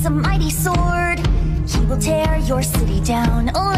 a mighty sword. He will tear your city down.